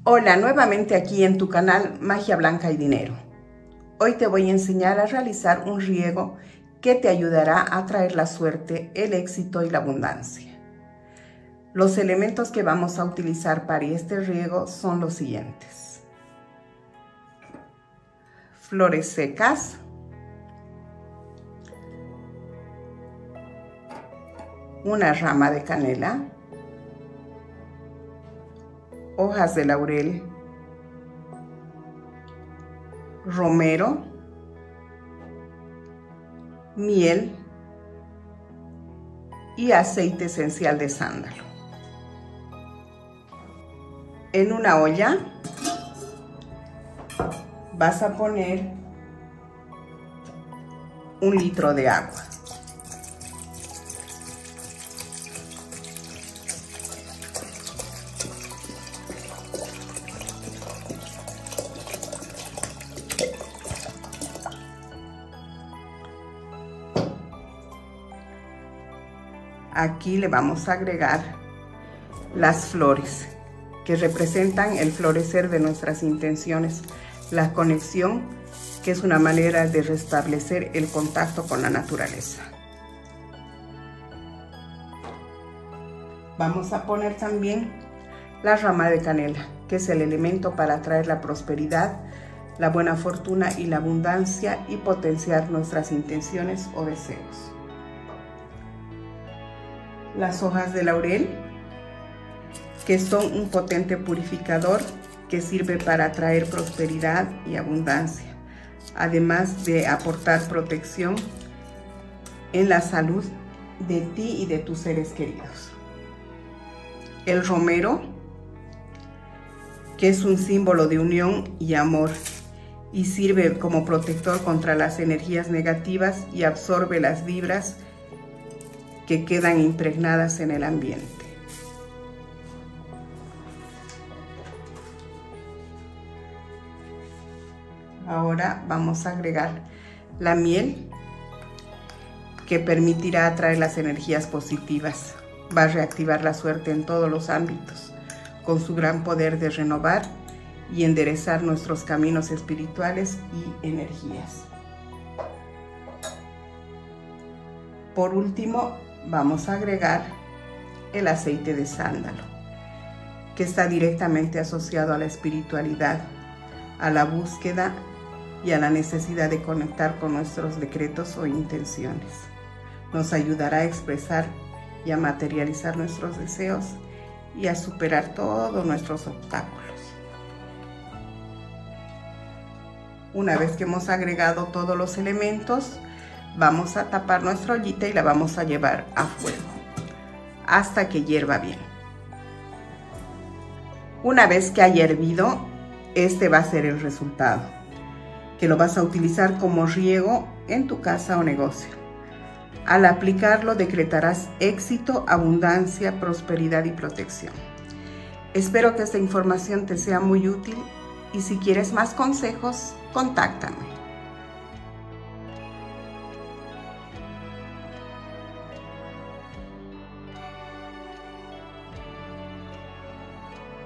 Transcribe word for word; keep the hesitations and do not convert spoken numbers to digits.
Hola, nuevamente aquí en tu canal Magia Blanca y Dinero. Hoy te voy a enseñar a realizar un riego que te ayudará a traer la suerte, el éxito y la abundancia. Los elementos que vamos a utilizar para este riego son los siguientes: flores secas, una rama de canela, hojas de laurel, romero, miel y aceite esencial de sándalo. En una olla vas a poner un litro de agua. Aquí le vamos a agregar las flores que representan el florecer de nuestras intenciones, la conexión, que es una manera de restablecer el contacto con la naturaleza. Vamos a poner también la rama de canela, que es el elemento para atraer la prosperidad, la buena fortuna y la abundancia y potenciar nuestras intenciones o deseos. Las hojas de laurel, que son un potente purificador que sirve para atraer prosperidad y abundancia, además de aportar protección en la salud de ti y de tus seres queridos. El romero, que es un símbolo de unión y amor y sirve como protector contra las energías negativas y absorbe las vibras que quedan impregnadas en el ambiente. Ahora vamos a agregar la miel, que permitirá atraer las energías positivas. Va a reactivar la suerte en todos los ámbitos, con su gran poder de renovar y enderezar nuestros caminos espirituales y energías. Por último, vamos a agregar el aceite de sándalo, que está directamente asociado a la espiritualidad, a la búsqueda y a la necesidad de conectar con nuestros decretos o intenciones. Nos ayudará a expresar y a materializar nuestros deseos y a superar todos nuestros obstáculos. Una vez que hemos agregado todos los elementos, vamos a tapar nuestra ollita y la vamos a llevar a fuego hasta que hierva bien. Una vez que haya hervido, este va a ser el resultado, que lo vas a utilizar como riego en tu casa o negocio. Al aplicarlo, decretarás éxito, abundancia, prosperidad y protección. Espero que esta información te sea muy útil y si quieres más consejos, contáctame.